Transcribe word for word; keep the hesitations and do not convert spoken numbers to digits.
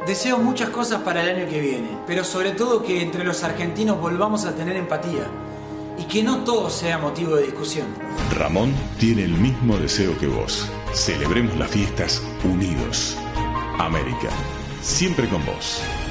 Deseo muchas cosas para el año que viene, pero sobre todo que entre los argentinos volvamos a tener empatía y que no todo sea motivo de discusión. Ramón tiene el mismo deseo que vos. Celebremos las fiestas unidos. América, siempre con vos.